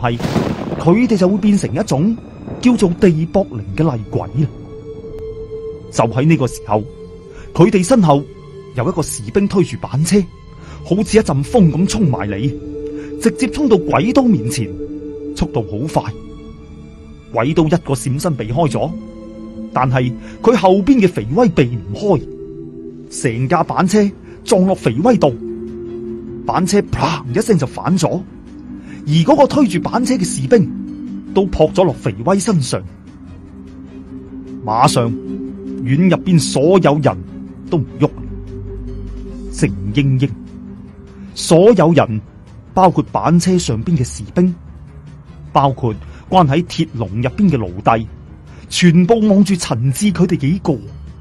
係，佢哋就會變成一種叫做地縛靈嘅厲鬼啦。就喺呢個時候，佢哋身後有一個士兵推住板車，好似一陣風咁衝埋嚟，直接衝到鬼都面前，速度好快。鬼都一個閃身避開咗，但係佢後邊嘅肥威避唔開，成架板車撞落肥威度，板車啪一聲就反咗，而嗰個推住板車嘅士兵都撲咗落肥威身上。馬上院入邊所有人都唔喐，靜英英，所有人包括板車上邊嘅士兵，包括關喺鐵籠入邊嘅奴隸，全部望住陳志佢哋幾個。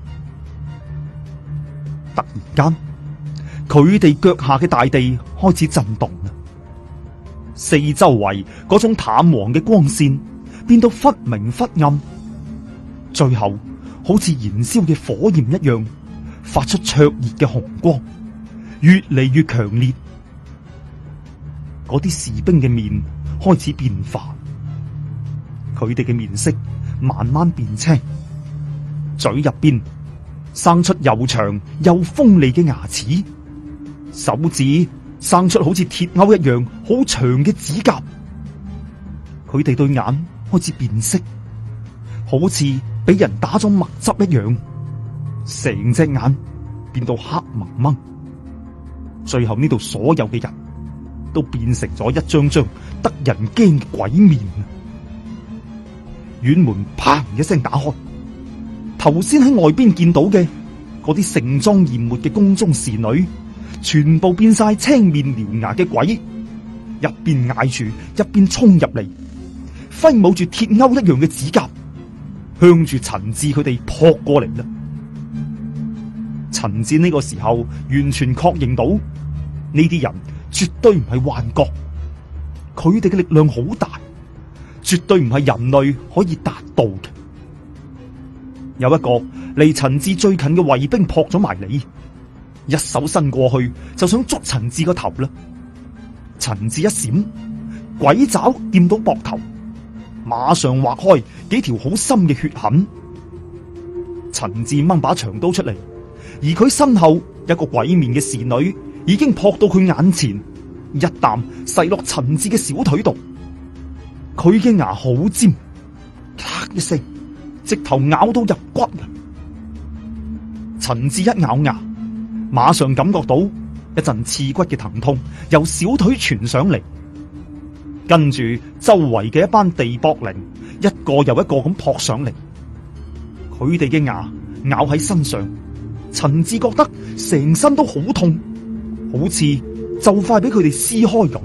突然間，佢哋腳下嘅大地開始震動啦，四周圍嗰種淡黃嘅光線變到忽明忽暗，最後好似燃燒嘅火焰一樣，發出灼熱嘅紅光，越嚟越強烈。嗰啲士兵嘅面開始變化，佢哋嘅面色慢慢變青，嘴入邊生出又長又鋒利嘅牙齒，手指生出好似鐵鈎一樣好長嘅指甲。佢哋對眼開始變色，好似俾人打咗墨汁一樣，成隻眼變到黑蒙蒙。最後呢度所有嘅人都變成咗一張張得人驚嘅鬼面。院門砰一聲打開，頭先喺外邊見到嘅嗰啲盛裝艷抹嘅宮中侍女，全部變晒青面獠牙嘅鬼，一邊嗌住一邊衝入嚟，揮舞住鐵鈎一樣嘅指甲，向住陳志佢哋撲過嚟啦。陳志呢個時候完全確認到呢啲人絕對唔係幻覺，佢哋嘅力量好大，絕對唔係人類可以達到嘅。有一個離陳志最近嘅衛兵撲咗埋嚟，一手伸過去就想捉陳志個頭啦。陳志一閃，鬼爪掂到膊頭，馬上劃開幾條好深嘅血痕。陳志掹把長刀出嚟，而佢身後一個鬼面嘅侍女已經撲到佢眼前，一啖噬落陳志嘅小腿度。佢嘅牙好尖，咔一聲，直頭咬到入骨。陳志一咬牙，馬上感覺到一陣刺骨嘅疼痛由小腿傳上嚟，跟住周圍嘅一班地縛靈一個又一個咁撲上嚟，佢哋嘅牙咬喺身上，陳志覺得成身都好痛，好似就快俾佢哋撕開咁。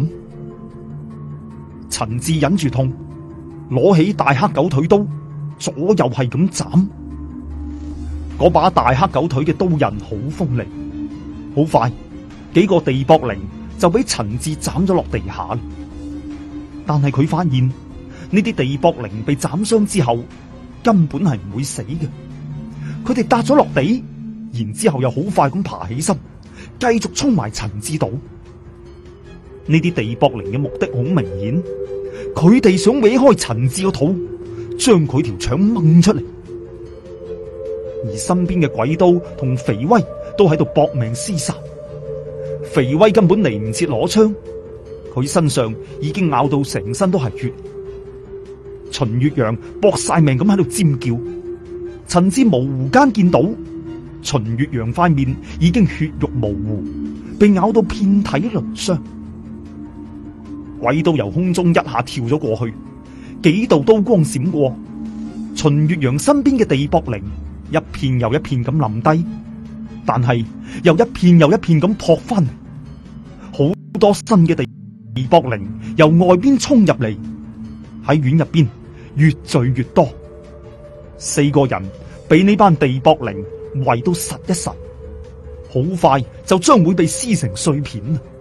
陳志忍住痛，攞起大黑狗腿刀，左右係咁斬。嗰把大黑狗腿嘅刀刃好鋒利，好快幾個地縛靈就俾陳志斬咗落地下。但係佢發現呢啲地縛靈被斬傷之後根本係唔會死嘅，佢哋笪咗落地，然之後又好快咁爬起身，繼續衝埋陳志度。呢啲地縛靈嘅目的好明顯，佢哋想搲開陳志個肚，將佢條腸掹出嚟。而身邊嘅鬼刀同肥威都喺度搏命廝殺，肥威根本嚟唔切攞槍，佢身上已經咬到成身都係血。秦月陽搏晒命咁喺度尖叫，陳志模糊間見到秦月陽塊面已經血肉模糊，被咬到遍體鱗傷。鬼刀由空中一下跳咗過去，幾道刀光閃過，秦月陽身邊嘅地縛靈一片又一片咁冧低，但係又一片又一片咁撲翻嚟，好多新嘅地縛靈由外邊衝入嚟，喺院入邊越聚越多。四個人俾呢班地縛靈圍到實一實，好快就將會被撕成碎片。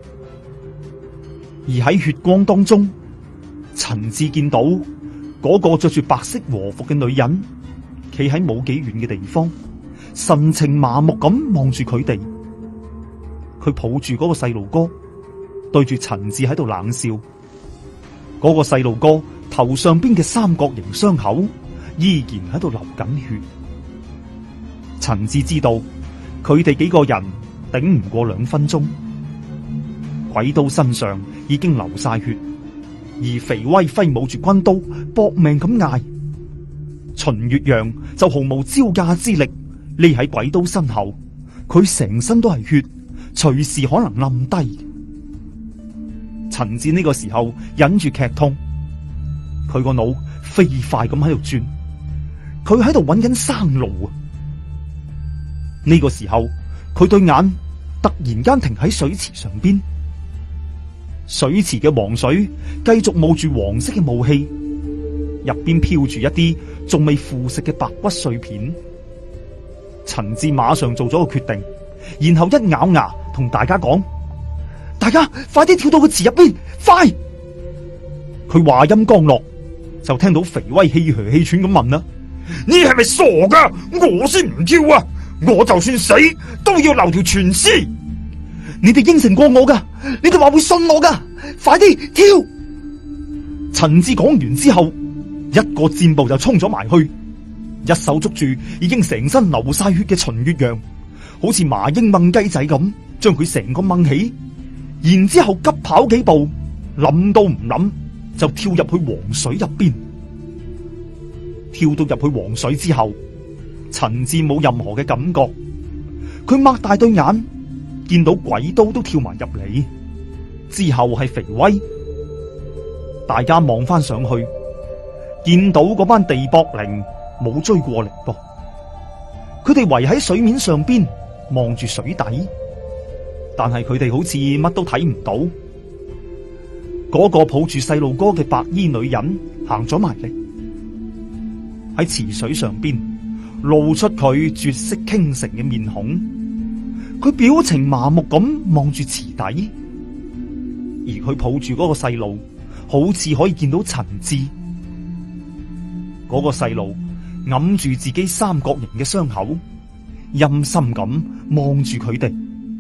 而喺血光當中，陳志見到嗰個着住白色和服嘅女人企喺冇幾遠嘅地方，神情麻木咁望住佢哋。佢抱住嗰個細路哥，對住陳志喺度冷笑。 嗰個細路哥頭上邊嘅三角形傷口依然喺度流緊血。陳志知道佢哋幾個人頂唔過2分鐘，鬼刀身上已經流晒血，而肥威揮舞住軍刀搏命咁嗌，秦月陽就毫無招架之力，匿喺鬼刀身後，佢成身都係血，隨時可能冧低。陳志呢個時候忍住劇痛，佢個腦飛快咁喺度轉，佢喺度揾緊生路啊！呢個時候，佢對眼突然間停喺水池上邊，水池嘅黃水繼續冒住黃色嘅霧氣，入邊飄住一啲仲未腐蝕嘅白骨碎片。陳志馬上做咗個決定，然後一咬牙同大家講：大家快啲跳到個池入邊，快！佢話音剛落，就聽到肥威氣噓氣喘咁問啦：你係咪傻噶？我先唔跳啊！我就算死都要留條全屍。你哋應承過我噶，你哋話會信我噶，快啲跳！陳志講完之後，一個箭步就衝咗埋去，一手捉住已經成身流晒血嘅秦月陽，好似麻鷹掹雞仔咁，將佢成個掹起，然之後急跑幾步，諗都唔諗就跳入去黃水入邊。跳到入去黃水之後，陳志冇任何嘅感覺，佢擘大對眼，見到鬼刀都跳埋入嚟，之後係肥威。大家望翻上去，見到嗰班地縛靈冇追過嚟噃，佢哋圍喺水面上邊望住水底，但係佢哋好似乜都睇唔到。嗰個抱住細路哥嘅白衣女人行咗埋嚟，喺池水上邊露出佢絕色傾城嘅面孔，佢表情麻木咁望住池底，而佢抱住嗰個細路，好似可以見到陳志。嗰個細路揞住自己三角形嘅傷口，陰森咁望住佢哋。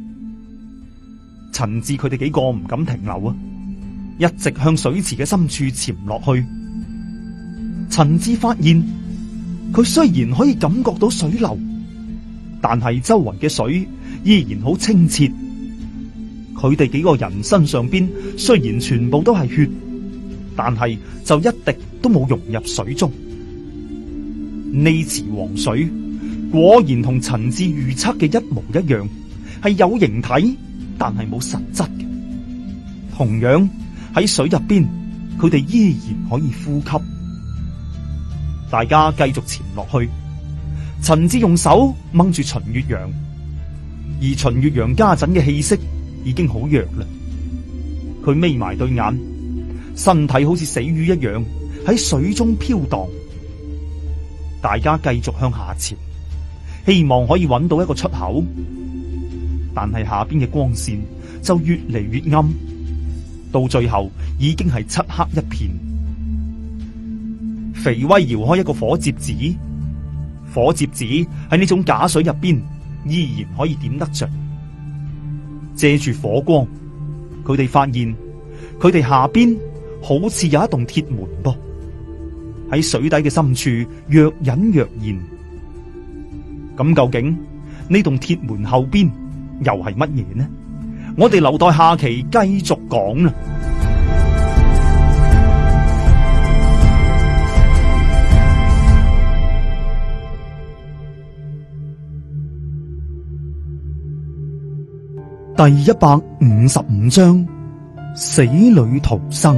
陳志佢哋幾個唔敢停留啊，一直向水池嘅深處潛落去。陳志發現，佢雖然可以感覺到水流，但係周圍嘅水依然好清澈。佢哋幾個人身上邊雖然全部都係血，但係就一滴都冇融入水中。呢池黃水果然同陳志預測嘅一模一樣，係有形體，但係冇實質嘅。同樣喺水入邊，佢哋依然可以呼吸。大家繼續潛落去，陳志用手掹住秦月陽，而秦月陽家陣嘅氣息已經好弱啦。佢眯埋對眼，身體好似死魚一樣喺水中飄蕩。大家繼續向下潛，希望可以揾到一個出口，但係下邊嘅光線就越嚟越暗，到最後已經係漆黑一片。肥威搖開一個火折子，火折子喺呢種假水入邊依然可以點得着。借住火光，佢哋發現佢哋下邊好似有一棟鐵門噃，喺水底嘅深處若隱若現。咁究竟呢棟鐵門後邊又係乜嘢呢？我哋留待下期繼續講啦。第155章，死裏逃生。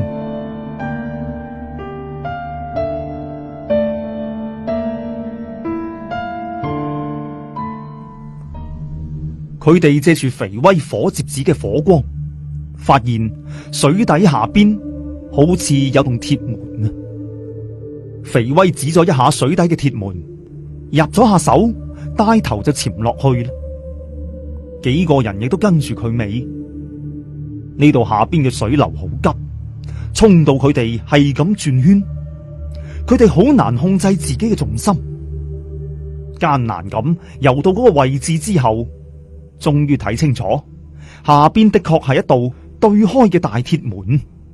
佢哋借住肥威火折子嘅火光，發現水底下邊好似有棟鐵門啊！肥威指咗一下水底嘅鐵門，入咗下手，帶頭就潛落去啦。幾個人亦都跟住佢尾。呢度下邊嘅水流好急，衝到佢哋係咁轉圈，佢哋好難控制自己嘅重心。艱難咁游到嗰個位置之後，終於睇清楚，下邊的確係一道對開嘅大鐵門，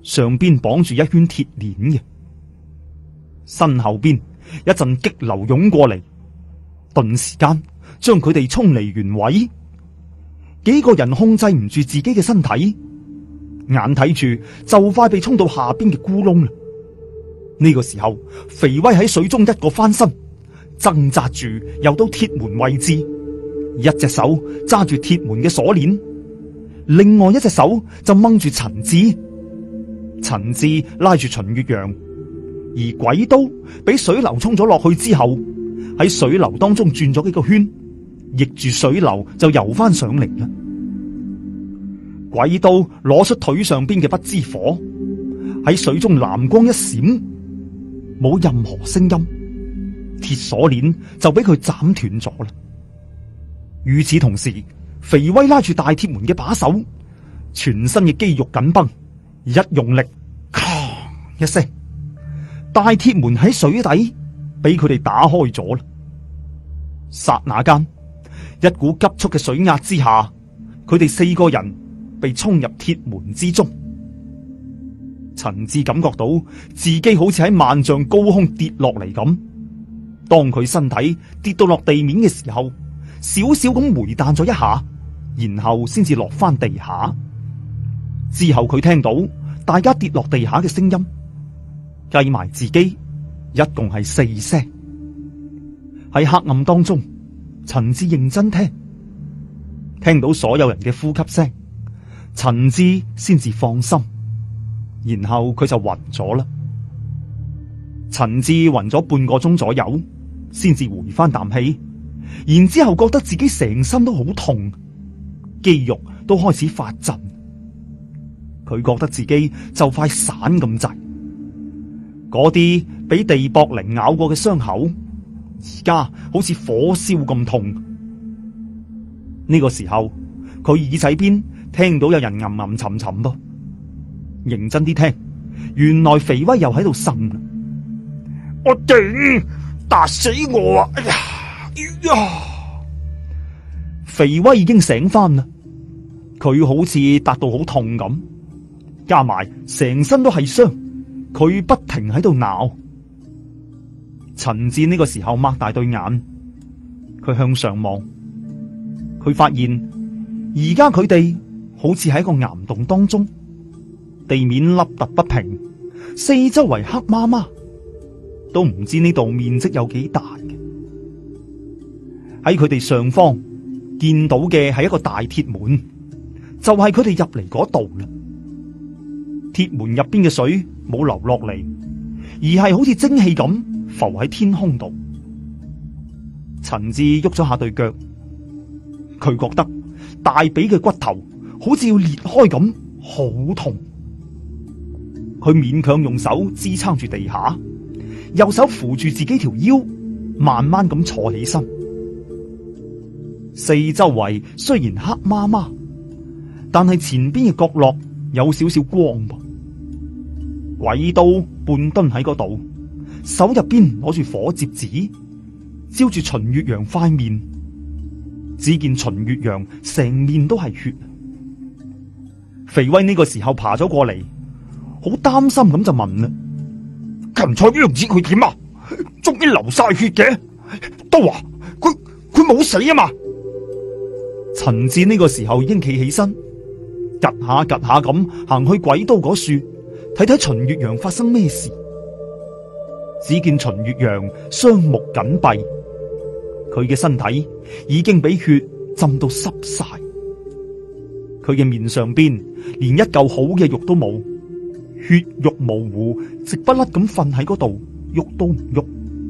上邊綁住一圈鐵鏈嘅，身後邊一陣激流湧過嚟，頓時間將佢哋沖離原位。幾個人控制唔住自己嘅身體，眼睇住就快被沖到下邊嘅咕窿啦。呢個時候，肥威喺水中一個翻身，掙扎住游到鐵門位置，一隻手揸住鐵門嘅鎖鏈，另外一隻手就掹住陳志。陳志拉住秦月陽，而鬼都俾水流沖咗落去之後，喺水流當中轉咗幾個圈，逆住水流就游翻上嚟啦。鬼都攞出腿上邊嘅不知火，喺水中藍光一閃，冇任何聲音，鐵鎖鏈就俾佢斬斷咗啦。與此同時，肥威拉住大鐵門嘅把手，全身嘅肌肉緊繃，一用力，咔一聲，大鐵門喺水底俾佢哋打開咗啦。剎那間，一股急速嘅水壓之下，佢哋4個人被沖入鐵門之中。陳志感覺到自己好似喺萬丈高空跌落嚟咁，當佢身體跌到落地面嘅時候，少少咁回彈咗一下，然後先至落翻地下。之後佢聽到大家跌落地下嘅聲音，計埋自己，一共係4聲。喺黑暗當中，陳志認真聽到所有人嘅呼吸聲，陳志先至放心，然後佢就暈咗啦。陳志暈咗半個鐘左右，先至回翻啖氣，然之後覺得自己成身都好痛，肌肉都開始發震。佢覺得自己就快散咁滯，嗰啲俾地縛靈咬過嘅傷口，而家好似火燒咁痛。呢個時候，佢耳仔邊聽到有人吟吟沉沉噃，認真啲聽，原來肥威又喺度呻。我頂，打死我啊！哎呀，哎呀！肥威已經醒翻啦，佢好似達到好痛咁，加埋成身都係傷，佢不停喺度鬧。陳志呢個時候擘大對眼，佢向上望，佢發現而家佢哋好似喺個岩洞當中，地面凹凸不平，四周圍黑麻麻，都唔知呢度面積有幾大嘅。喺佢哋上方見到嘅係一個大鐵門，就係佢哋入嚟嗰度啦。鐵門入邊嘅水冇流落嚟，而係好似蒸汽咁浮喺天空度。陳志喐咗下對腳，佢覺得大髀嘅骨頭好似要裂開咁，好痛。佢勉強用手支撐住地下，右手扶住自己條腰，慢慢咁坐起身。四周圍雖然黑麻麻，但係前邊嘅角落有少少光噃。鬼刀半蹲喺嗰度，手入邊攞住火折子，照住秦月陽塊面。只見秦月陽成面都係血。肥威呢個時候爬咗過嚟，好擔心咁就問啦：芹菜娘子佢點啊？終於流晒血嘅，都話佢冇死啊嘛？陳志呢個時候已經企起身，趌下趌下咁行去鬼刀嗰處，睇睇秦月陽發生咩事。只見秦月陽雙目緊閉，佢嘅身體已經俾血浸到濕晒，佢嘅面上邊連一嚿好嘅肉都冇，血肉模糊，直不甩咁瞓喺嗰度，喐都唔喐。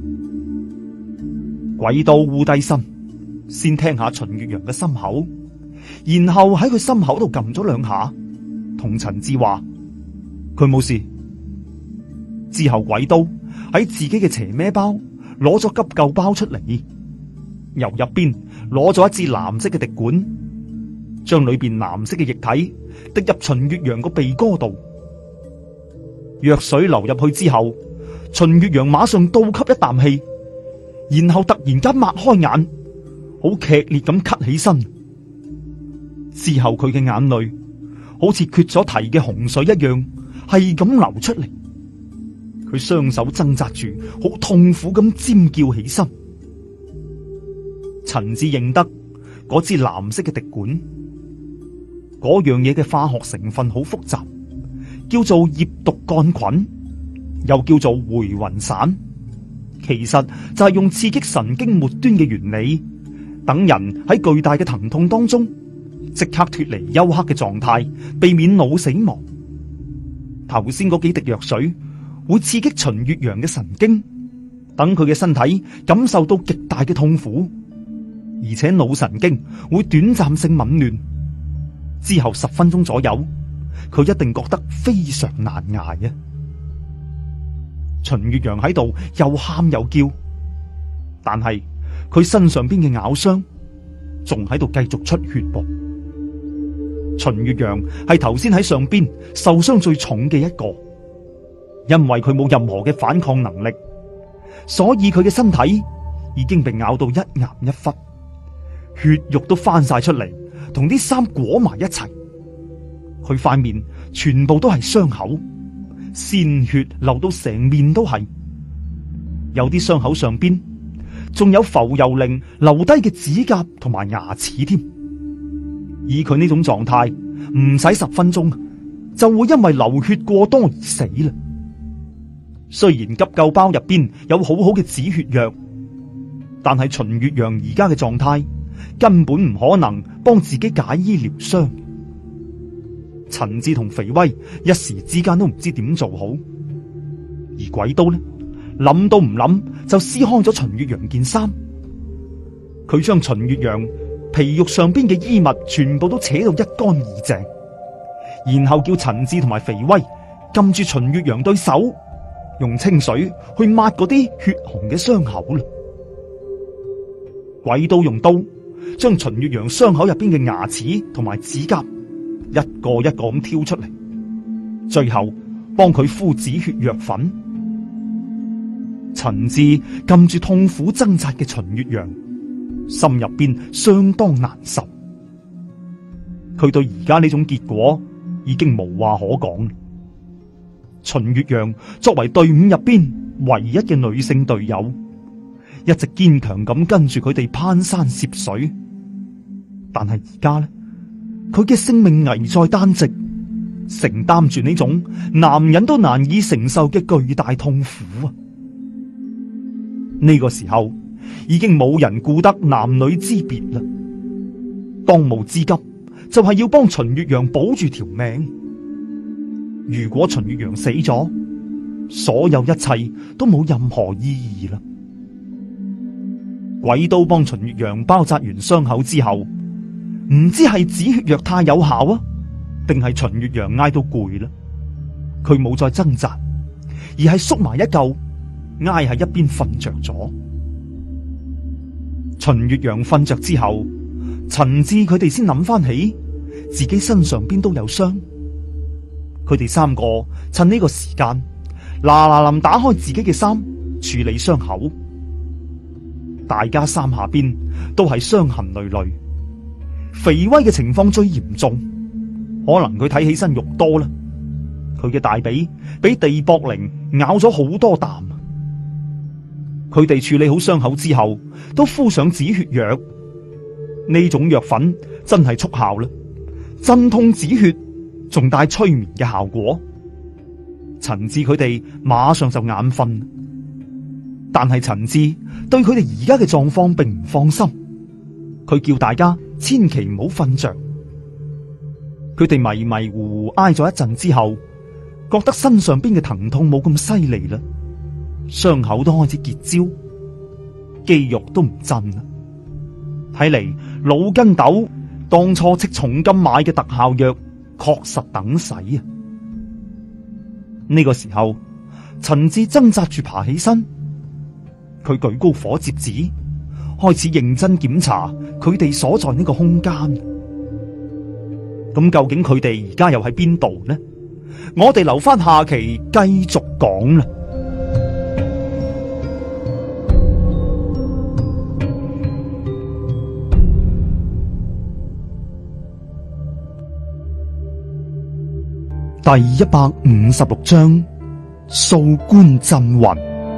鬼刀烏低身，先聽下秦月陽嘅心口，然後喺佢心口度撳咗2下，同陳志話佢冇事。之後鬼刀喺自己嘅斜孭包攞咗急救包出嚟，由入邊攞咗一支藍色嘅滴管，將裏邊藍色嘅液體滴入秦月陽個鼻哥度。藥水流入去之後，秦月陽馬上倒吸一啖氣，然後突然間擘開眼，好劇烈咁咳起身。之後佢嘅眼淚好似缺咗堤嘅洪水一樣係咁流出嚟。佢雙手掙扎住，好痛苦咁尖叫起身。陳志認得嗰支藍色嘅滴管，嗰樣嘢嘅化學成分好複雜，叫做葉毒桿菌，又叫做回魂散。其實就係用刺激神經末端嘅原理，等人喺巨大嘅疼痛當中即刻脫離休克嘅狀態，避免腦死亡。頭先嗰幾滴藥水會刺激秦月陽嘅神經，等佢嘅身體感受到極大嘅痛苦，而且腦神經會短暫性紊亂。之後10分鐘左右，佢一定覺得非常難捱啊！秦月陽喺度又喊又叫，但係佢身上邊嘅咬傷仲喺度繼續出血噃。秦月陽係頭先喺上邊受傷最重嘅一個，因為佢冇任何嘅反抗能力，所以佢嘅身體已經被咬到一岩一忽，血肉都翻晒出嚟，同啲衫裹埋一齊。佢塊面全部都係傷口，鮮血流到成面都係，有啲傷口上邊仲有浮游靈留低嘅指甲同埋牙齒添。以佢呢種狀態，唔使10分鐘就會因為流血過多而死啦。雖然急救包入邊有好好嘅止血藥，但係秦月陽而家嘅狀態根本唔可能幫自己解醫療傷。陳志同肥威一時之間都唔知點做好，而鬼刀呢，諗都唔諗就撕開咗秦月陽件衫，佢將秦月陽皮肉上邊嘅衣物全部都扯到一乾二淨，然後叫陳志同埋肥威撳住秦月陽對手，用清水去抹嗰啲血紅嘅傷口啦。鬼刀用刀將秦月陽傷口入邊嘅牙齒同埋指甲一個一個咁挑出嚟，最後幫佢敷止血藥粉。陳志撳住痛苦掙扎嘅秦月陽，心入邊相當難受。佢對而家呢種結果已經無話可講。秦月陽作為隊伍入邊唯一嘅女性隊友，一直堅強咁跟住佢哋攀山涉水，但係而家呢，佢嘅生命危在旦夕，承擔住呢種男人都難以承受嘅巨大痛苦啊！呢個時候已經冇人顧得男女之別啦，當務之急就係要幫秦月陽保住條命。如果秦月陽死咗，所有一切都冇任何意義啦。鬼刀幫秦月陽包紮完傷口之後，唔知係止血藥太有效啊，定係秦月陽挨到攰啦。佢冇再掙扎，而係縮埋一嚿，挨喺一邊瞓着咗。秦月陽瞓着之後，陳志佢哋先諗翻起自己身上邊都有傷。佢哋3個趁呢個時間嗱臨打開自己嘅衫，處理傷口。大家衫下邊都係傷痕累累。肥威嘅情況最嚴重，可能佢睇起身肉多啦，佢嘅大髀俾地縛靈咬咗好多啖。佢哋處理好傷口之後，都敷上止血藥。呢種藥粉真係速效啦，鎮痛止血，仲帶催眠嘅效果。陳志佢哋馬上就眼瞓，但係陳志對佢哋而家嘅狀況並唔放心，佢叫大家千祈唔好瞓着。佢哋迷迷糊糊挨咗一陣之後，覺得身上邊嘅疼痛冇咁犀利啦，傷口都開始結焦，肌肉都唔震啦。睇嚟老根斗當初斥重金買嘅特效藥確實等使啊！呢個時候，陳志掙扎住爬起身，佢舉高火折子，開始認真檢查佢哋所在呢個空間。咁究竟佢哋而家又喺邊度呢？我哋留翻下期繼續講啦。 第156章掃棺鎮魂。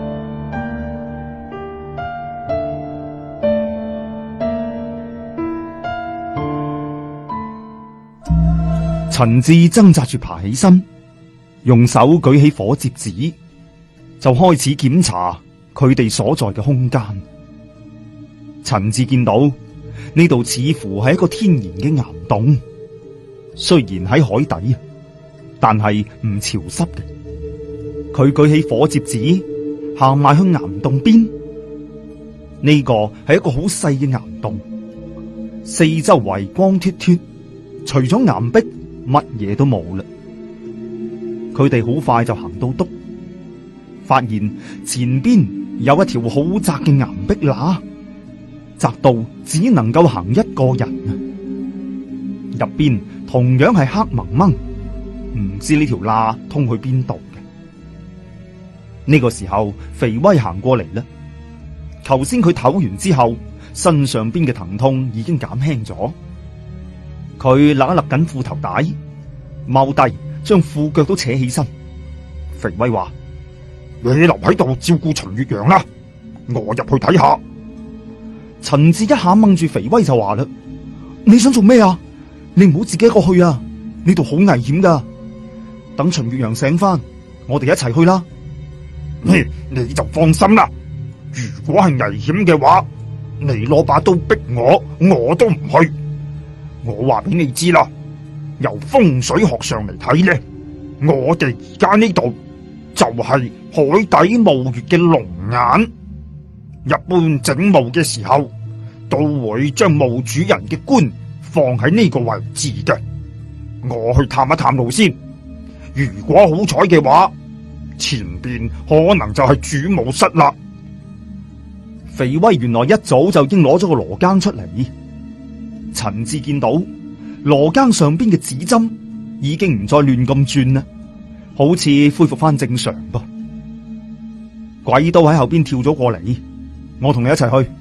陳志掙扎住爬起身，用手舉起火折子，就開始檢查佢哋所在嘅空間。陳志見到呢度似乎係一個天然嘅岩洞，雖然喺海底，但係唔潮濕嘅。佢舉起火折子，行埋去岩洞邊。呢個係一個好細嘅岩洞，四周圍光脫脫，除咗岩壁，乜嘢都冇啦。佢哋好快就行到篤，發現前邊有一條好窄嘅岩壁罅，窄到只能夠行一個人啊！入邊同樣係黑蒙蒙，唔知呢條罅通去邊度嘅。呢個時候，肥威行過嚟啦。頭先佢唞完之後，身上邊嘅疼痛已經減輕咗。佢勒一勒緊褲頭帶，踎低將褲腳都扯起身。肥威話：你留喺度照顧秦月陽啦，我入去睇下。陳志一下掹住肥威就話啦：你想做咩啊？你唔好自己一個去啊！呢度好危險噶。等秦月陽醒翻，我哋一齊去啦。你就放心啦。如果係危險嘅話，你攞把刀逼我都唔去。我話俾你知啦，由風水學上嚟睇咧，我哋而家呢度就係海底墓穴嘅龍眼。一般整墓嘅時候，都會將墓主人嘅棺放喺呢個位置嘅。我去探一探路先，如果好彩嘅話，前邊可能就係主墓室啦。肥威原來一早就已經攞咗個羅庚出嚟。陳志見到羅庚上邊嘅指針已經唔再亂咁轉啦，好似恢復翻正常噃。鬼都喺後邊跳咗過嚟，我同你一齊去。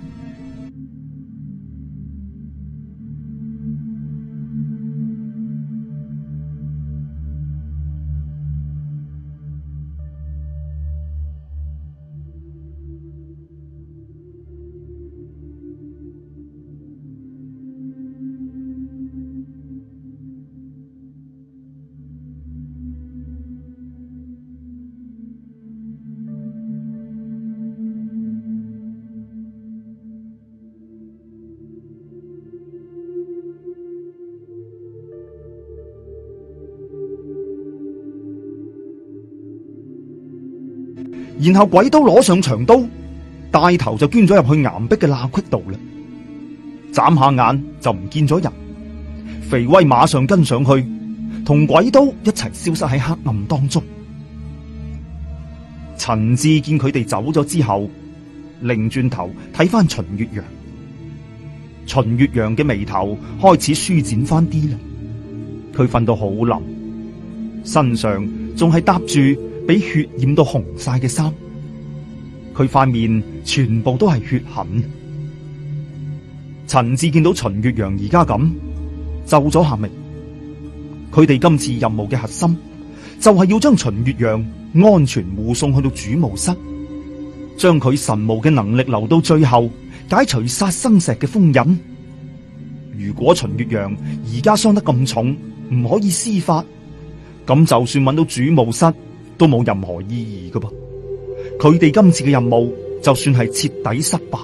然後鬼都攞上長刀，帶頭就捐咗入去岩壁嘅罅隙度啦。眨下眼就唔見咗人。肥威馬上跟上去，同鬼都一齊消失喺黑暗當中。陳志見佢哋走咗之後，擰轉頭睇翻秦月陽。秦月陽嘅眉頭開始舒展翻啲啦。佢瞓到好冧，身上仲係搭住俾血染到紅晒嘅衫，佢塊面全部都係血痕。陳志見到秦月陽而家咁，皺咗下眉。佢哋今次任務嘅核心就係要將秦月陽安全護送去到主墓室，將佢神巫嘅能力留到最後，解除殺生石嘅封印。如果秦月陽而家傷得咁重，唔可以施法，咁就算揾到主墓室都冇任何意義噶噃。佢哋今次嘅任務就算係徹底失敗。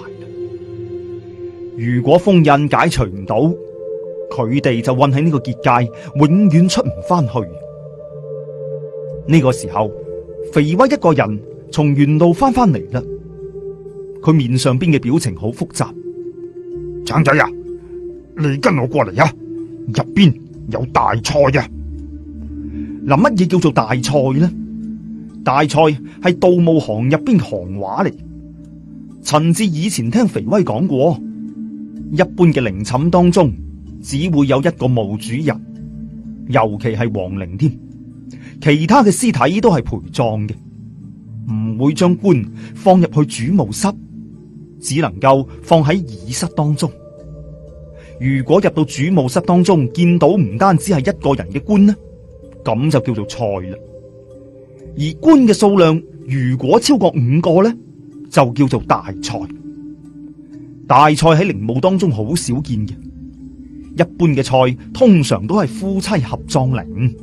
如果封印解除唔到，佢哋就困喺呢個結界，永遠出唔翻去。呢個時候，肥威一個人從原路翻嚟啦。佢面上邊嘅表情好複雜。橙仔啊，你跟我過嚟啊，入邊有大菜啊。嗱，乜嘢叫做大菜呢？大菜係盜墓行入邊行話嚟。陳志以前聽肥威講過，一般嘅陵寢當中只會有一個墓主人，尤其係亡靈添，其他嘅屍體都係陪葬嘅，唔會將棺放入去主墓室，只能夠放喺儀室當中。如果入到主墓室當中見到唔單止係一個人嘅棺呢， 咁就叫做菜啦。而官嘅數量如果超過5個呢，就叫做大菜。大菜喺陵墓當中好少見嘅，一般嘅菜通常都係夫妻合葬陵。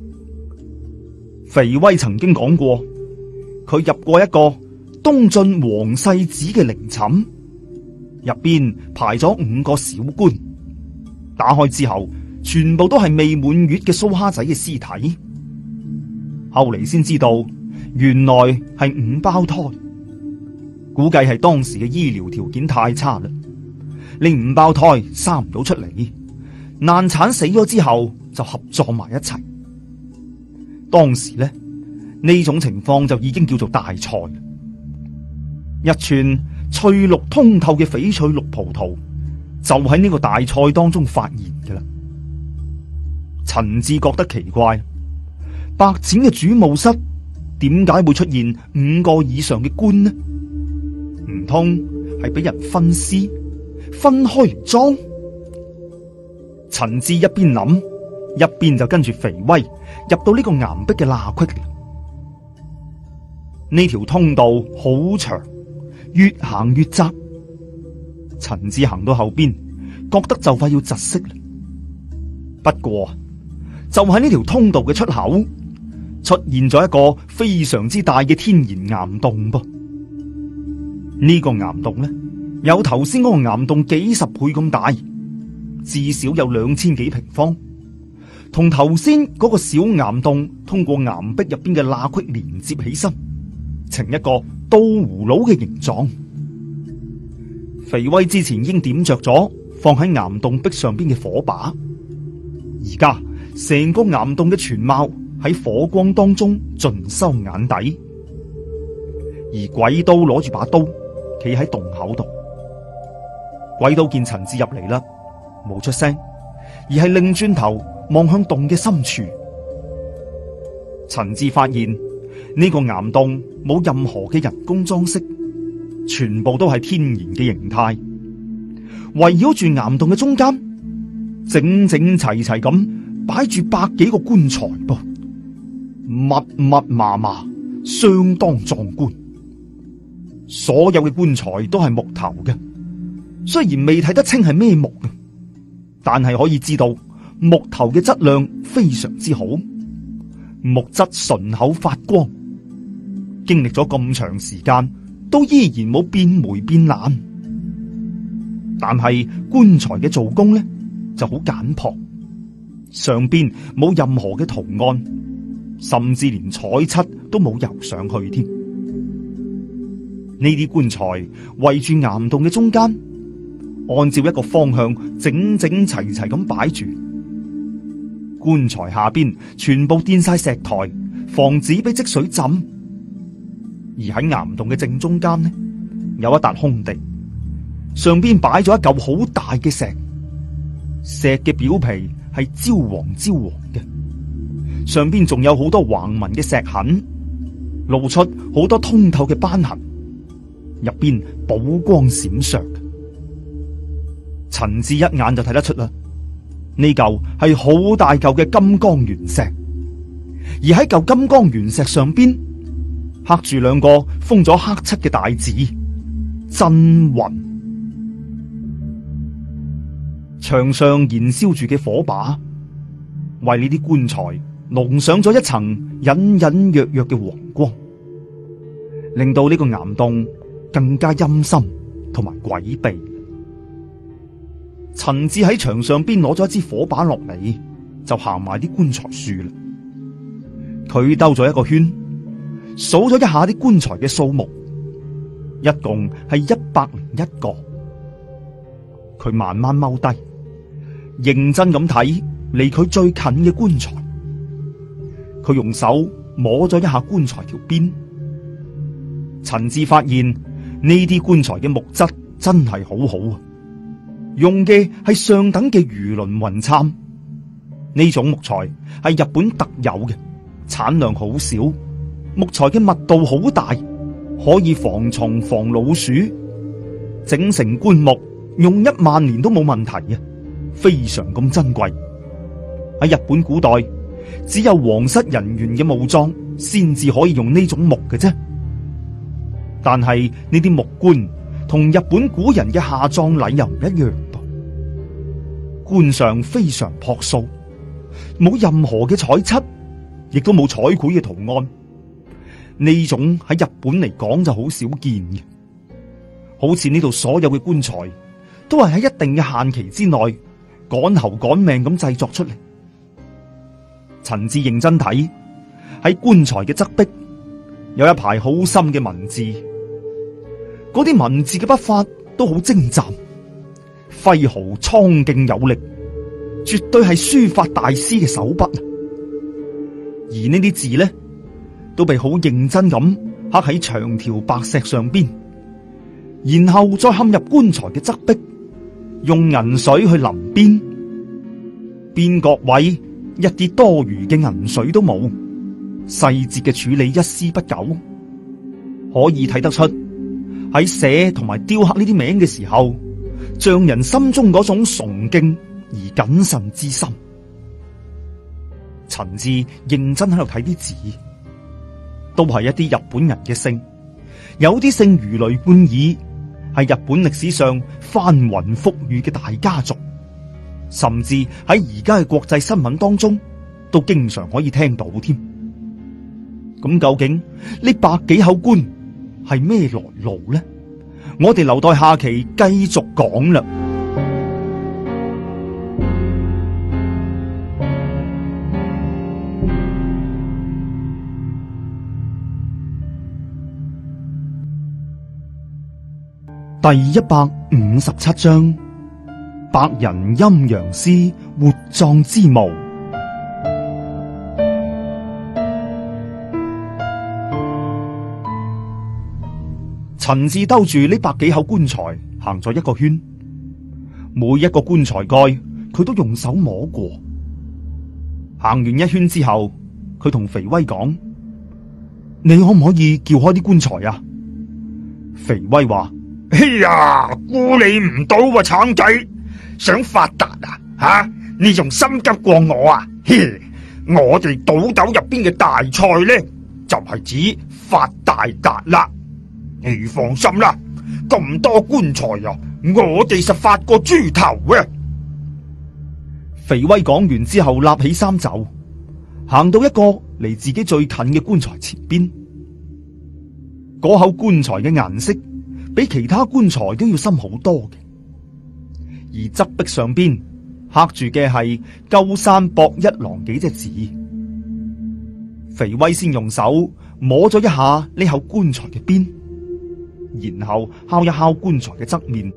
肥威曾經講過，佢入過一個東晉皇世子嘅陵寢，入邊排咗5個小官，打開之後全部都係未滿月嘅蘇蝦仔嘅屍體。後嚟先知道原來係5胞胎，估計係當時嘅醫療條件太差啦，令5胞胎生唔到出嚟，難產死咗之後就合葬埋一齊。當時呢種情況就已經叫做大菜。一串翠綠通透嘅翡翠綠葡萄就喺呢個大菜當中發現嘅啦。陳志覺得奇怪，白展嘅主墓室點解會出現5個以上嘅棺呢？唔通係俾人分屍分開嚟裝？陳志一邊諗，一邊就跟住肥威入到呢個岩壁嘅罅隙。呢條通道好長，越行越窄。陳志行到後邊，覺得就快要窒息啦。不過就喺呢條通道嘅出口，出現咗一個非常之大嘅天然岩洞噃。呢個岩洞呢，有頭先嗰個岩洞幾十倍咁大，至少有2000幾平方，同頭先嗰個小岩洞通過岩壁入邊嘅罅隙連接起身，呈一個倒葫蘆嘅形狀。肥威之前已經點着咗放喺岩洞壁上邊嘅火把，而家成個岩洞嘅全貌喺火光當中盡收眼底。而鬼刀攞住把刀企喺洞口度，鬼刀見陳志入嚟啦，冇出聲，而係擰轉頭望向洞嘅深處。陳志發現呢個岩洞冇任何嘅人工裝飾，全部都係天然嘅形態。圍繞住岩洞嘅中間，整整齊齊咁擺住100幾個棺材噃，密密麻麻，相當壯觀。所有嘅棺材都係木頭嘅，雖然未睇得清係咩木嘅，但係可以知道木頭嘅質量非常之好，木質純厚發光。經歷咗咁長時間，都依然冇變霉變爛。但係棺材嘅做工呢就好簡樸，上邊冇任何嘅圖案，甚至連彩漆都冇油上去添。呢啲棺材圍住岩洞嘅中間，按照一個方向整整齊齊咁擺住。棺材下邊全部墊晒石台，防止俾積水浸。而喺岩洞嘅正中間呢，有一笪空地，上邊擺咗一嚿好大嘅石，石嘅表皮係焦黃嘅，上邊仲有好多橫紋嘅石痕，露出好多通透嘅斑痕，入邊寶光閃爍。陳志一眼就睇得出啦，呢嚿係好大嚿嘅金剛原石，而喺嚿金剛原石上邊刻住2個封咗黑漆嘅大字鎮魂。牆上燃燒住嘅火把，為呢啲棺材濃上咗一層隱隱約約嘅黃光，令到呢個岩洞更加陰森同埋詭秘。陳志喺牆上邊攞咗一支火把落嚟，就行埋啲棺材樹啦。佢兜咗一個圈，數咗一下啲棺材嘅數目，一共係101個。佢慢慢踎低，認真咁睇離佢最近嘅棺材。佢用手摸咗一下棺材條邊，陳志發現呢啲棺材嘅木質真係好好啊！用嘅係上等嘅魚鱗雲杉，呢種木材係日本特有嘅，產量好少，木材嘅密度好大，可以防蟲防老鼠，整成棺木用10000年都冇問題啊！非常咁珍貴。喺日本古代， 只有皇室人員嘅墓葬先至可以用呢種木嘅啫。但係呢啲木棺同日本古人嘅下葬禮又唔一樣噃，棺上非常樸素，冇任何嘅彩漆，亦都冇彩繪嘅圖案。呢種喺日本嚟講就好少見嘅，好似呢度所有嘅棺材都係喺一定嘅限期之內趕喉趕命咁製作出嚟。陳志認真睇，喺棺材嘅側壁有一排好深嘅文字，嗰啲文字嘅筆法都好精湛，揮毫蒼勁有力，絕對係書法大師嘅手筆。而呢啲字呢，都被好認真咁刻喺長條白石上邊，然後再嵌入棺材嘅側壁，用銀水去淋邊，邊角位一啲多餘嘅銀水都冇，細節嘅處理一絲不苟，可以睇得出喺寫同埋雕刻呢啲名嘅時候，匠人心中嗰種崇敬而謹慎之心。陳志認真喺度睇啲字，都係一啲日本人嘅姓，有啲姓如雷貫耳，係日本歷史上翻雲覆雨嘅大家族，甚至喺而家嘅國際新聞當中都經常可以聽到添。咁究竟呢百幾口棺係咩來路呢？我哋留待下期繼續講啦。第157章，百人陰陽師活葬之墓。陳志兜住呢百幾口棺材行咗一個圈，每一個棺材蓋佢都用手摸過。行完一圈之後，佢同肥威講：你可唔可以撬開啲棺材啊？肥威話：哎呀，估你唔到啊，橙仔，想發達啊？吓，你仲心急過我啊？嘿，我哋賭斗入邊嘅大賽咧，就係指發大達啦。你放心啦，咁多棺材啊，我哋實發過豬頭啊！肥威講完之後，立起衫袖，行到一個離自己最近嘅棺材前邊。嗰口棺材嘅顏色比其他棺材都要深好多嘅，而側壁上邊刻住嘅係鳩山博一郎幾隻字。肥威先用手摸咗一下呢口棺材嘅邊，然後敲一敲棺材嘅側面。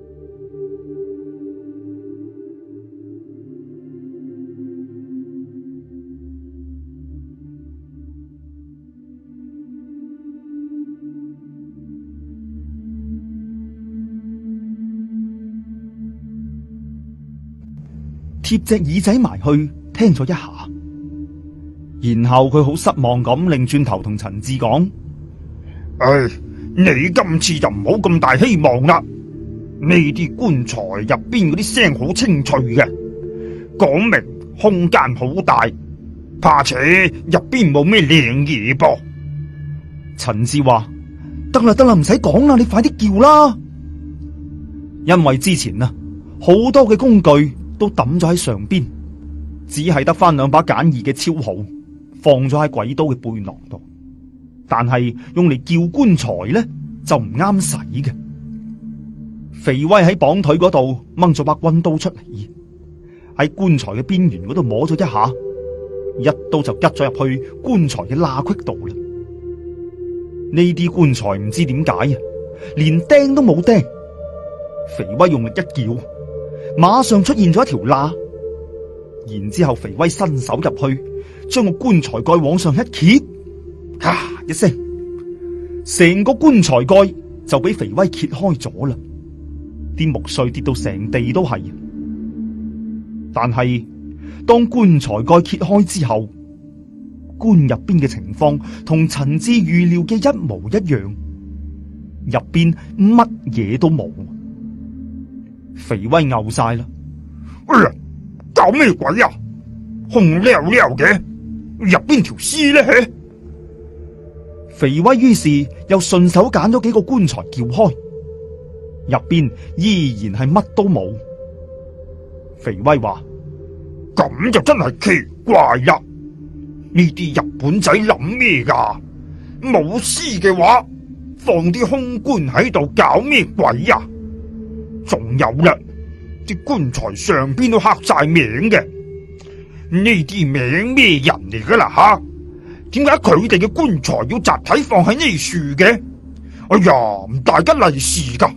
貼隻耳仔埋去聽咗一下，然後佢好失望咁擰轉頭同陳志講：唉，你今次就唔好咁大希望啦。呢啲棺材入邊嗰啲聲好清脆嘅，講明空間好大，怕且入邊冇咩靚嘢噃。陳志話：得啦得啦，唔使講啦，你快啲叫啦。因為之前啊，好多嘅工具都抌咗喺上邊，只係得翻2把簡易嘅超號放咗喺鬼刀嘅背囊度，但係用嚟撬棺材咧就唔啱使嘅。肥威喺綁腿嗰度掹咗把軍刀出嚟，喺棺材嘅邊緣嗰度摸咗一下，一刀就拮咗入去棺材嘅罅隙度啦。呢啲棺材唔知點解啊，連釘都冇釘。肥威用力一撬，馬上出現咗一條罅，然之後肥威伸手入去，將個棺材蓋往上一揭，咔一聲，成個棺材蓋就俾肥威揭開咗啦，啲木碎跌到成地都係。但係當棺材蓋揭開之後，棺入邊嘅情況同陳志預料嘅一模一樣，入邊乜嘢都冇。肥威嘔晒啦！哎呀，搞咩鬼啊！ 空溜溜嘅，入邊條屍呢？ 肥威於是又順手揀咗幾個棺材撬開，入邊依然係乜都冇。肥威話： 咁就真係奇怪啦！呢啲日本仔諗咩噶？冇屍嘅話，放啲空棺喺度搞咩鬼呀？仲有啦，啲棺材上邊都刻晒名嘅，呢啲名咩人嚟噶啦吓？點解佢哋嘅棺材要集體放喺呢樹嘅？哎呀，唔大吉利是噶！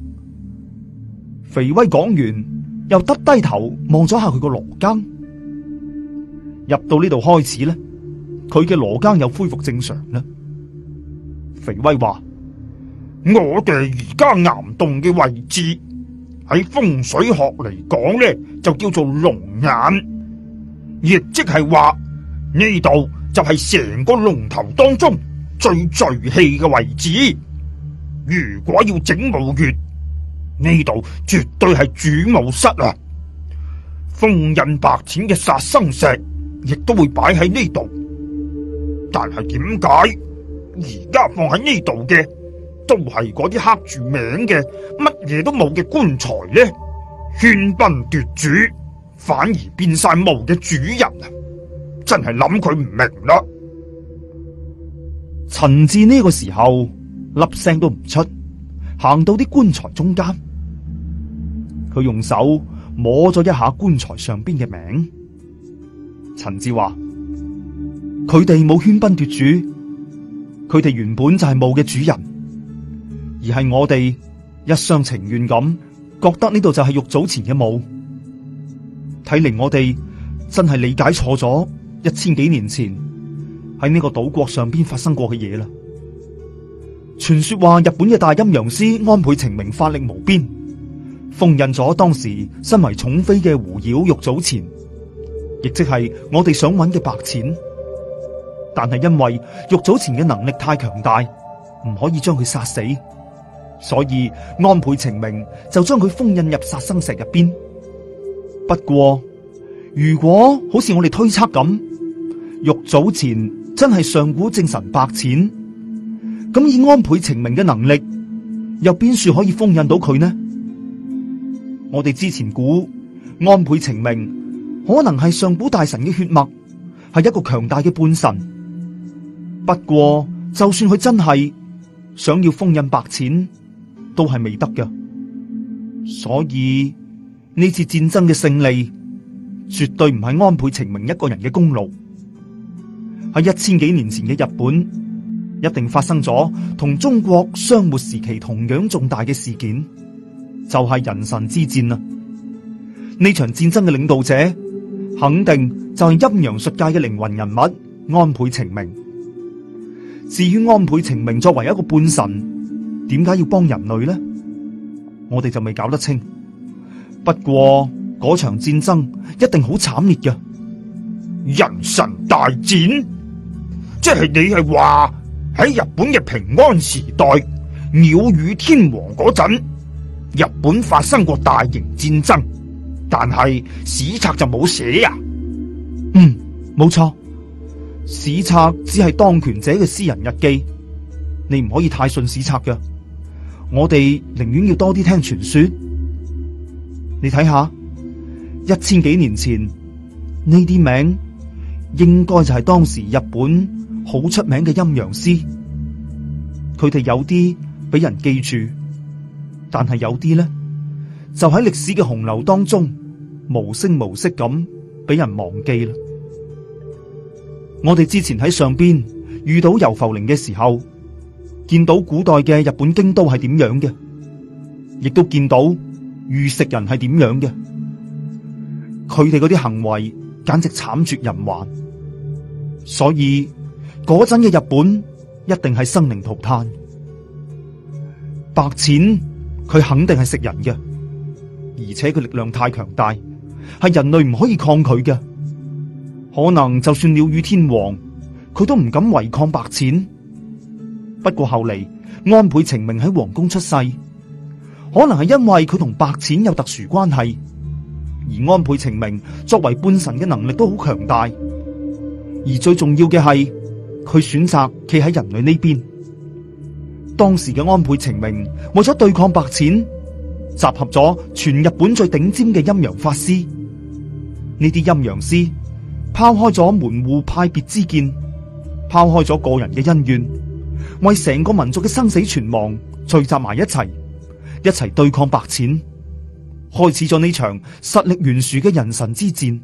肥威講完，又耷低頭望咗下佢個羅庚。入到呢度開始咧，佢嘅羅庚又恢復正常啦。肥威話： 我哋而家岩洞嘅位置喺風水學嚟講咧，就叫做龍眼，亦即係話呢度就係成個龍頭當中最聚氣嘅位置。如果要整墓穴，呢度絕對係主墓室啊！封印白錢嘅殺生石亦都會擺喺呢度，但係點解而家放喺呢度嘅都係嗰啲刻住名嘅乜嘢都冇嘅棺材呢？喧賓奪主，反而變晒墓嘅主人啊！真係諗佢唔明啦。 陳志呢個時候粒聲都唔出，行到啲棺材中間，佢用手摸咗一下棺材上邊嘅名。陳志話：佢哋冇喧賓奪主，佢哋原本就係墓嘅主人，而係我哋一廂情願咁覺得呢度就係玉祖前嘅墓。睇嚟我哋真係理解錯咗1000幾年前喺呢個島國上邊發生過嘅嘢啦。傳說話日本嘅大陰陽師安倍晴明法力無邊，封印咗當時身為寵妃嘅狐妖玉祖前，亦即係我哋想揾嘅白錢。但係因為玉祖前嘅能力太強大，唔可以將佢殺死，所以安倍晴明就將佢封印入殺生石入邊。不過如果好似我哋推測咁，玉祖前真係上古正神白錢，咁以安倍晴明嘅能力，又邊處可以封印到佢呢？我哋之前估安倍晴明可能係上古大神嘅血脈，係一個強大嘅半神。不過就算佢真係想要封印白錢，都係未得嘅。所以呢次戰爭嘅勝利絕對唔係安倍晴明一個人嘅功勞。喺1000幾年前嘅日本，一定發生咗同中國商末時期同樣重大嘅事件，就係人神之戰啦。呢場戰爭嘅領導者肯定就係陰陽術界嘅靈魂人物安倍晴明。至於安倍晴明作為一個半神，點解要幫人類呢？我哋就未搞得清。不過嗰場戰爭一定好慘烈嘅。 人神大戰，即係你係話喺日本嘅平安時代，鳥羽天皇嗰陣，日本發生過大型戰爭，但係史冊就冇寫啊？ 冇錯，史冊只係當權者嘅私人日記，你唔可以太信史冊嘅。我哋寧願要多啲聽傳說。你睇下，1000幾年前呢啲名應該就係當時日本好出名嘅陰陽師，佢哋有啲俾人記住，但係有啲呢，就喺歷史嘅洪流當中無聲無息咁俾人忘記啦。我哋之前喺上邊遇到游浮靈嘅時候，見到古代嘅日本京都係點樣嘅，亦都見到御食人係點樣嘅。佢哋嗰啲行為簡直慘絕人寰，所以嗰陣嘅日本一定係生靈塗炭。白錢佢肯定係食人嘅，而且佢力量太強大，係人類唔可以抗拒嘅。可能就算鳥羽天皇，佢都唔敢違抗白錢。不過後嚟安倍晴明喺皇宮出世，可能係因為佢同白錢有特殊關係， 而安倍晴明作為半神嘅能力都好強大，而最重要嘅係佢選擇企喺人類呢邊。當時嘅安倍晴明為咗對抗白淺，集合咗全日本最頂尖嘅陰陽法師。呢啲陰陽師拋開咗門戶派別之見，拋開咗個人嘅恩怨，為成個民族嘅生死存亡聚集埋一齊對抗白淺，開始咗呢場實力懸殊嘅人神之戰。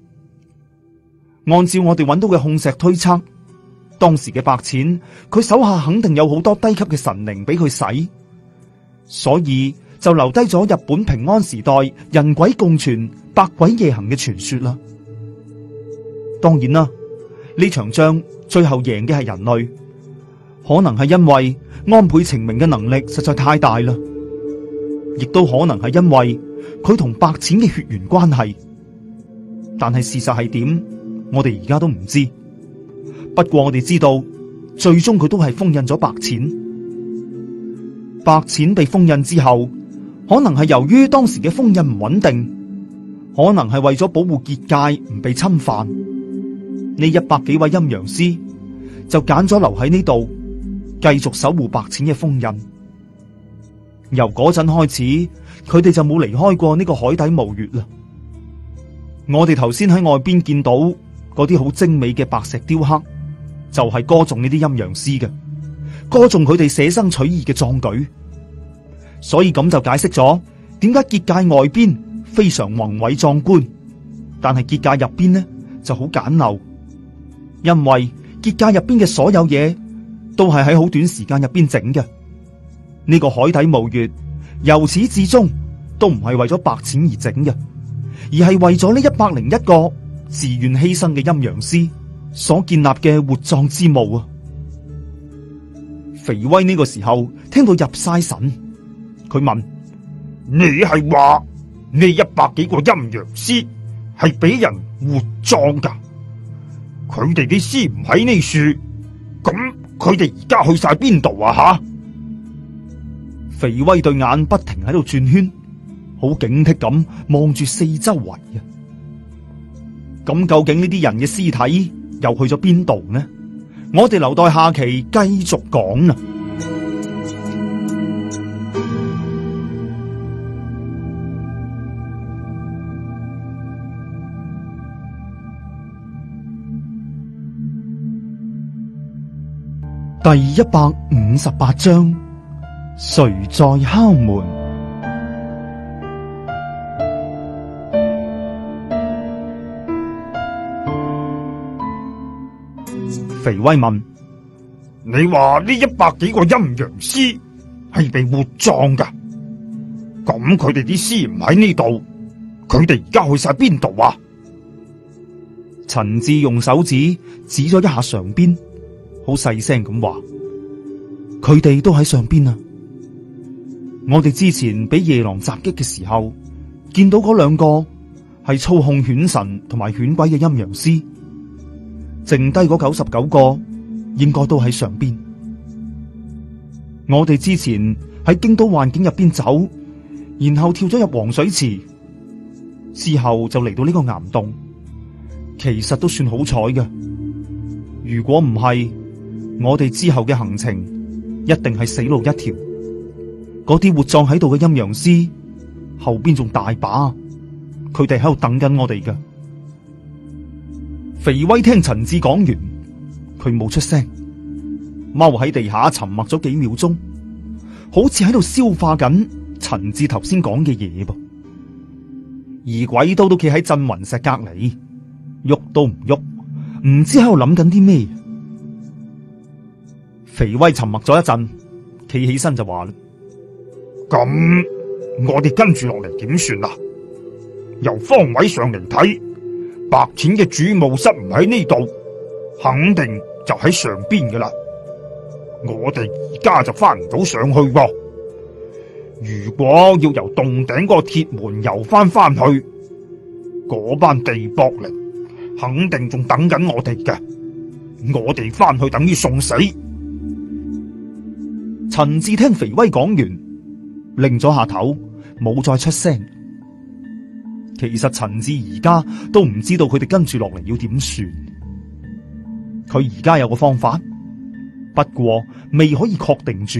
按照我哋揾到嘅控石推測，當時嘅白淺佢手下肯定有好多低級嘅神靈俾佢使，所以就留低咗日本平安時代人鬼共存、百鬼夜行嘅傳說啦。當然啦，呢場仗最後贏嘅係人類，可能係因為安倍晴明嘅能力實在太大啦，亦都可能係因為佢同白淺嘅血緣關係。但係事實係點，我哋而家都唔知。不過我哋知道，最終佢都係封印咗白淺。白淺被封印之後，可能係由於當時嘅封印唔穩定，可能係為咗保護結界唔被侵犯，呢100幾位陰陽師就揀咗留喺呢度，繼續守護白淺嘅封印。由嗰陣開始，佢哋就冇離開過呢個海底墓穴啦。我哋頭先喺外邊見到嗰啲好精美嘅白石雕刻，就係歌頌呢啲陰陽師嘅，歌頌佢哋捨生取義嘅壯舉。所以咁就解釋咗點解結界外邊非常宏偉壯觀，但係結界入邊呢就好簡陋，因為結界入邊嘅所有嘢都係喺好短時間入邊整嘅。呢個海底墓穴由始至終都唔係為咗白淺而整嘅，而係為咗呢101個自願犧牲嘅陰陽師所建立嘅活葬之墓啊！肥威呢個時候聽到入晒神，佢問： 你係話呢100幾個陰陽師係俾人活葬噶？佢哋啲屍唔喺呢樹，咁佢哋而家去晒邊度啊？吓！ 肥威對眼不停喺度轉圈，好警惕咁望住四周圍啊！咁究竟呢啲人嘅屍體又去咗邊度呢？我哋留待下期繼續講啊！第158章，誰在敲門？肥威問： 你話呢100幾個陰陽師係被活葬噶？咁佢哋啲屍唔喺呢度，佢哋而家去晒邊度啊？ 陳志用手指指咗一下上邊，好細聲咁話：佢哋都喺上邊啊！我哋之前俾夜郎襲擊嘅時候，見到嗰2個係操控犬神同埋犬鬼嘅陰陽師，剩低嗰99個應該都喺上邊。我哋之前喺京都幻境入邊走，然後跳咗入黃水池，之後就嚟到呢個岩洞，其實都算好彩嘅。如果唔係，我哋之後嘅行程一定係死路一條。嗰啲活葬喺度嘅陰陽師後邊仲大把，佢哋喺度等緊我哋㗎。肥威聽陳志講完，佢冇出聲，踎喺地下沉默咗幾秒鐘，好似喺度消化緊陳志頭先講嘅嘢噃。而鬼刀都企喺鎮雲石隔籬，喐都唔喐，唔知喺度諗緊啲咩。肥威沉默咗一陣，企起身就話啦： 咁我哋跟住落嚟點算啊？由方位上嚟睇，白淺嘅主墓室唔喺呢度，肯定就喺上邊噶啦。我哋而家就翻唔到上去喎。如果要由洞頂嗰個鐵門游翻去，嗰班地縛靈肯定仲等緊我哋嘅。我哋翻去等於送死。 陳志聽肥威講完，擰咗下頭，冇再出聲。 其實陳志而家都唔知道佢哋跟住落嚟要點算。佢而家有個方法，不過未可以確定住。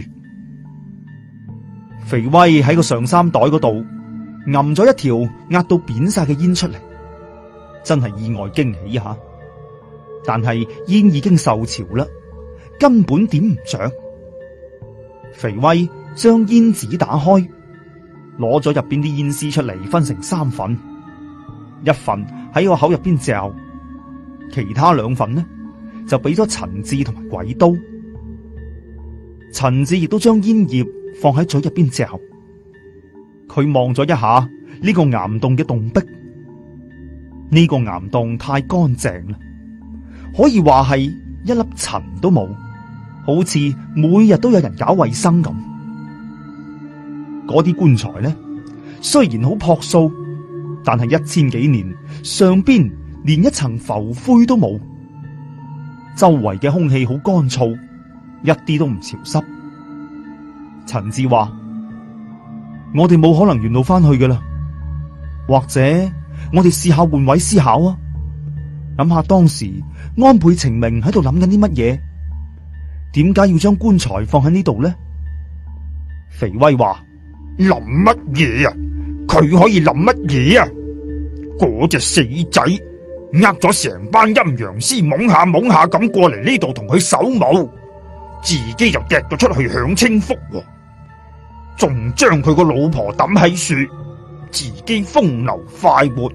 肥威喺個上衫袋嗰度揞咗一條壓到扁晒嘅煙出嚟，真係意外驚喜吓。但係煙已經受潮啦，根本點唔着。肥威將煙紙打開，攞咗入邊啲煙絲出嚟，分成3份，一份喺個口入邊嚼，其他2份呢就俾咗陳志同埋鬼刀。陳志亦都將煙葉放喺嘴入邊嚼，佢望咗一下呢個岩洞嘅洞壁，呢個岩洞太乾淨啦，可以話係一粒塵都冇，好似每日都有人搞衛生咁。嗰啲棺材呢，雖然好樸素，但係1000幾年，上邊連一層浮灰都冇，周圍嘅空氣好乾燥，一啲都唔潮濕。陳志話：我哋冇可能原路翻去㗎啦，或者我哋試下換位思考啊，諗下當時安倍晴明喺度諗緊啲乜嘢？點解要將棺材放喺呢度呢？肥威話： 諗乜嘢啊？佢可以諗乜嘢啊？嗰隻死仔呃咗成班陰陽師懵下懵下咁過嚟呢度同佢守墓，自己就趯咗出去享清福，仲將佢個老婆抌喺樹，自己風流快活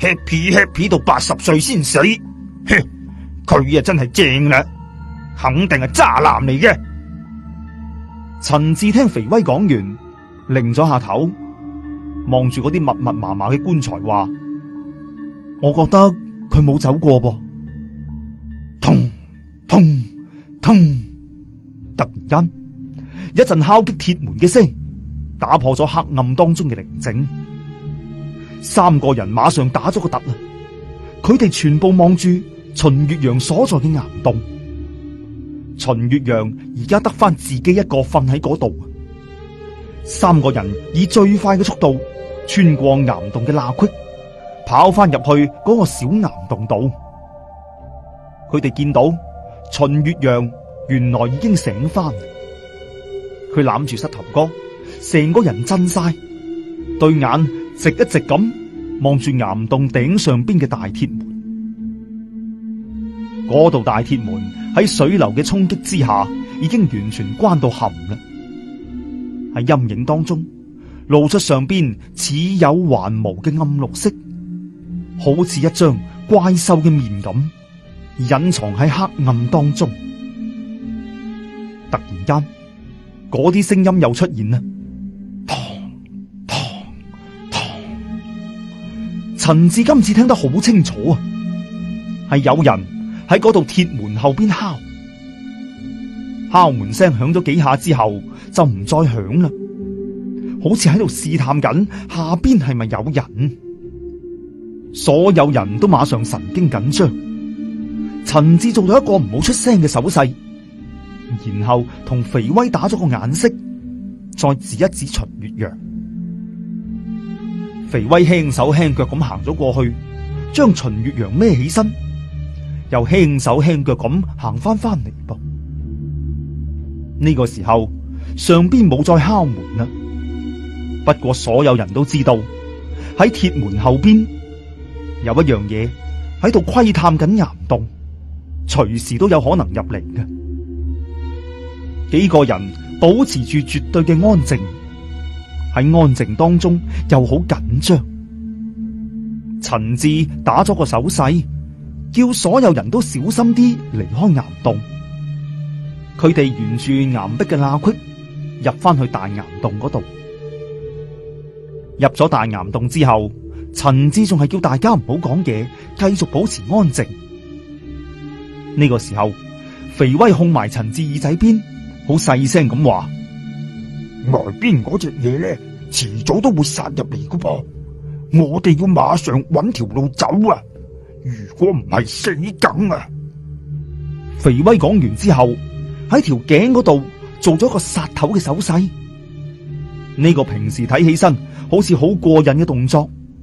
happy 到80歲先死。哼，佢啊真係正啦，肯定係渣男嚟嘅。 陳志聽肥威講完，擰咗下頭，望住嗰啲密密麻麻嘅棺材，話：我覺得佢冇走過噃。通通通，突然間一陣敲擊鐵門嘅聲打破咗黑暗當中嘅寧靜。3個人馬上打咗個突啊！佢哋全部望住秦月陽所在嘅岩洞。秦月陽而家得翻自己一個瞓喺嗰度。3個人以最快嘅速度穿過岩洞嘅罅隙，跑翻入去嗰個小岩洞度。佢哋見到秦月陽原來已經醒翻，佢攬住膝頭哥，成個人震晒，對眼直一直咁望住岩洞頂上邊嘅大鐵門。嗰度大鐵門喺水流嘅衝擊之下，已經完全關到冚啦。喺陰影當中，露出上邊似有還無嘅暗綠色，好似一張怪獸嘅面咁，隱藏喺黑暗當中。突然間，嗰啲聲音又出現啦，嘡嘡嘡！陳志今次聽得好清楚啊，係有人喺嗰度鐵門後邊敲，敲門聲響咗幾下之後就唔再響啦，好似喺度試探緊下邊係咪有人。所有人都馬上神經緊張，陳志做咗一個唔好出聲嘅手勢，然後同肥威打咗個眼色，再指一指秦月陽。肥威輕手輕腳咁行咗過去，將秦月陽孭起身，又輕手輕腳咁行翻嚟噃。呢個時候上邊冇再敲門啦，不過所有人都知道喺鐵門後邊有一樣嘢喺度窺探緊岩洞，隨時都有可能入嚟嘅。幾個人保持住絕對嘅安靜，喺安靜當中又好緊張。陳志打咗個手勢，叫所有人都小心啲離開岩洞。佢哋沿住岩壁嘅罅隙入翻去大岩洞嗰度。入咗大岩洞之後，陳志仲係叫大家唔好講嘢，繼續保持安靜。呢個時候，肥威控埋陳志耳仔邊，好細聲咁話： 外邊嗰隻嘢咧，遲早都會殺入嚟噶噃，我哋要馬上搵條路走啊！如果唔係死梗啊！ 肥威講完之後，喺條頸嗰度做咗個殺頭嘅手勢。呢個平時睇起身好似好過癮嘅動作，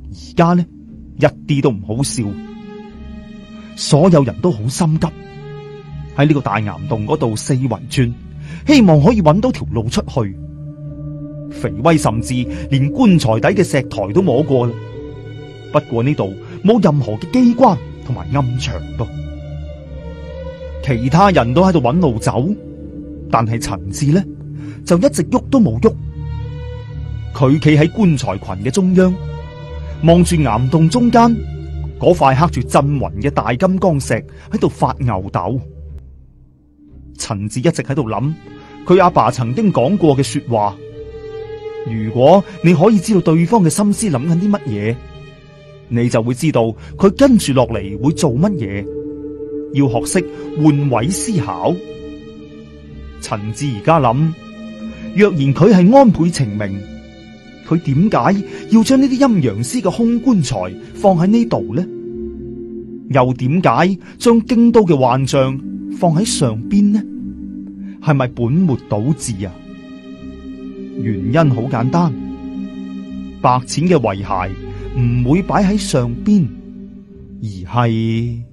而家呢，一啲都唔好笑。所有人都好心急，喺呢個大岩洞嗰度四圍轉，希望可以揾到條路出去。肥威甚至連棺材底嘅石台都摸過啦，不過呢度冇任何嘅機關同埋暗牆噃。其他人都喺度揾路走，但係陳志呢就一直喐都冇喐。佢企喺棺材群嘅中央，望住岩洞中間嗰塊刻住鎮魂嘅大金剛石喺度發吽哣。陳志一直喺度諗佢阿爸曾經講過嘅說話。如果你可以知道對方嘅心思諗緊啲乜嘢，你就會知道佢跟住落嚟會做乜嘢。要學識換位思考。陳志而家諗，若然佢係安倍晴明，佢點解要將呢啲陰陽師嘅空棺材放喺呢度呢？又點解將京都嘅幻象放喺上邊呢？係咪本末倒置啊？原因好簡單，白淺嘅遺骸唔會擺喺上邊，而係